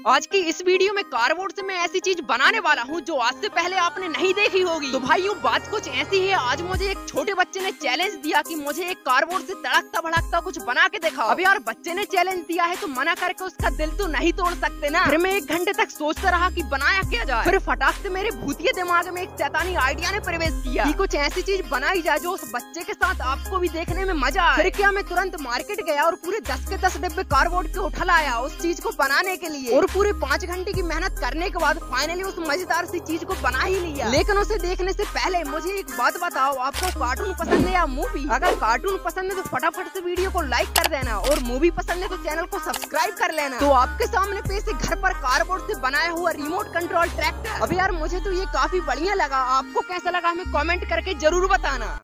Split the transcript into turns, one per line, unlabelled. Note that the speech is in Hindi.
आज की इस वीडियो में कार्डबोर्ड से मैं ऐसी चीज बनाने वाला हूँ जो आज से पहले आपने नहीं देखी होगी। तो भाइयों बात कुछ ऐसी है, आज मुझे एक छोटे बच्चे ने चैलेंज दिया कि मुझे एक कार्डबोर्ड से तड़कता भड़कता कुछ बना के दिखाओ। अब यार बच्चे ने चैलेंज दिया है तो मना करके उसका दिल तो नहीं तोड़ सकते ना। फिर मैं 1 घंटे तक सोचता रहा कि बनाया क्या जाए। फिर फटाक से मेरे भूतिया दिमाग में एक शैतानी आइडिया ने प्रवेश किया कि कुछ ऐसी चीज बनाई जाए जो उस बच्चे के साथ आपको भी देखने में मजा आए। फिर क्या मैं तुरंत मार्केट गया और पूरे 10 के 10 डिब्बे कार्डबोर्ड के उठा लाया उस चीज को बनाने के लिए, और पूरे 5 घंटे की मेहनत करने के बाद फाइनली उस मजेदार सी चीज को बना ही लिया। लेकिन उसे देखने से पहले मुझे एक बात बताओ, आपको कार्टून पसंद है या मूवी? अगर कार्टून पसंद है तो फटाफट से वीडियो को लाइक कर देना, और मूवी पसंद है तो चैनल को सब्सक्राइब कर लेना। तो आपके सामने पे से घर पर कार्डबोर्ड से बनाया हुआ रिमोट कंट्रोल ट्रैक्टर। अब यार मुझे तो ये काफी बढ़िया लगा, आपको कैसा लगा हमें कमेंट करके जरूर बताना।